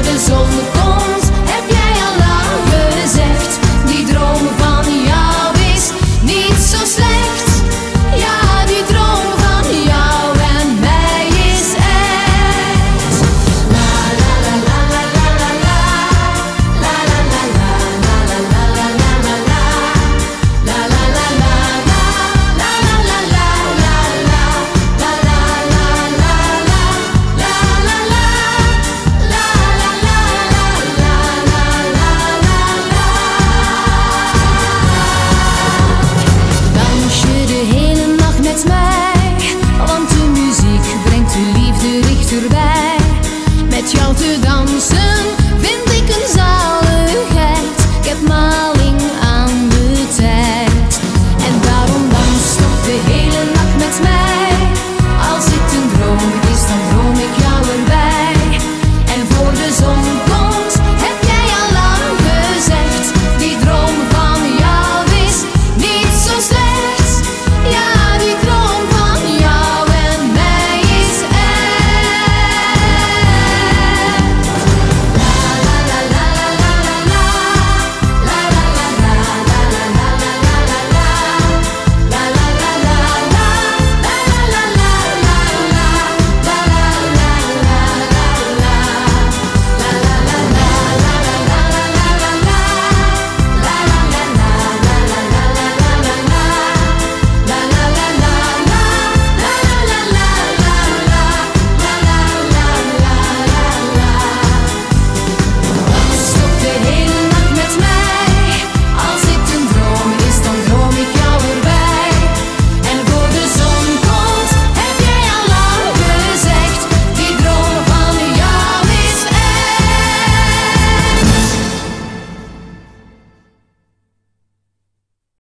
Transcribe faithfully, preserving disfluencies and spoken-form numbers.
de zon komt, heb jij al lang gezegd. Die droom van jou is niet zo slecht. Ja, die droom van jou en mij is echt. La la la la la la la la. La la la la la la la la la la la. La la la la la. La la la la la la. La la la la la. La la la. La la la la la la la la. Dans je de hele nacht met mij, want de muziek brengt de liefde dichterbij. Met jou te dansen